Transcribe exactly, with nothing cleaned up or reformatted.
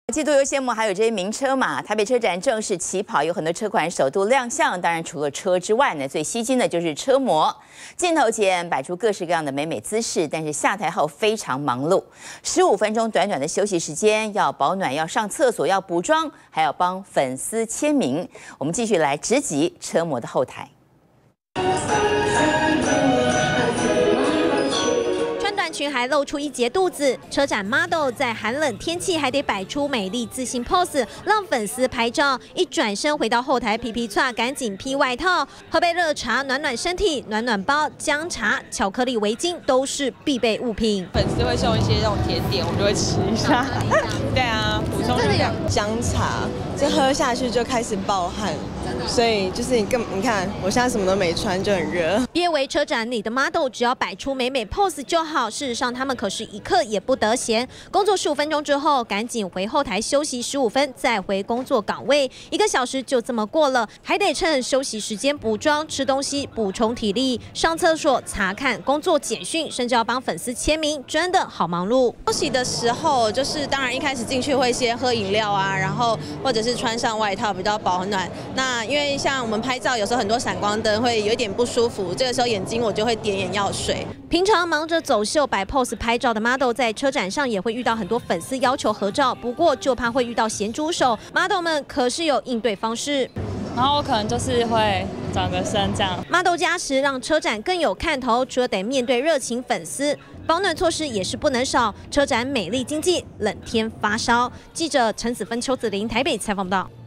季度又羡慕还有这些名车嘛，台北车展正式起跑，有很多车款首度亮相。当然，除了车之外呢，最吸睛的就是车模。镜头前摆出各式各样的美美姿势，但是下台后非常忙碌。十五分钟短短的休息时间，要保暖，要上厕所，要补妆，还要帮粉丝签名。我们继续来直击车模的后台。 裙还露出一截肚子，车展 model 在寒冷天气还得摆出美丽自信 pose， 让粉丝拍照。一转身回到后台皮皮唰，赶紧披外套，喝杯热茶暖暖身体，暖暖包、姜茶、巧克力围巾都是必备物品。 粉丝会送一些那种甜点，我就会吃一下。对啊，补充热量。姜茶，这喝下去就开始爆汗。 所以就是你更你看，我现在什么都没穿就很热。 别为车展里的 model 只要摆出美美 pose 就好，事实上他们可是一刻也不得闲。工作十五分钟之后，赶紧回后台休息十五分，再回工作岗位。一个小时就这么过了，还得趁休息时间补妆、吃东西，补充体力，上厕所、查看工作简讯，甚至要帮粉丝签名，真的好忙碌。 休息的时候，就是当然一开始进去会先喝饮料啊，然后或者是穿上外套比较保暖。那 因为像我们拍照，有时候很多闪光灯会有一点不舒服，这个时候眼睛我就会点眼药水。 平常忙着走秀、摆 pose 拍照的 model， 在车展上也会遇到很多粉丝要求合照，不过就怕会遇到咸猪手 ，model 们可是有应对方式。 然后我可能就是会转个身这样。 model 加持让车展更有看头，除了得面对热情粉丝，保暖措施也是不能少。车展美丽经济，冷天发烧。记者陈子芬、邱子玲台北采访报道。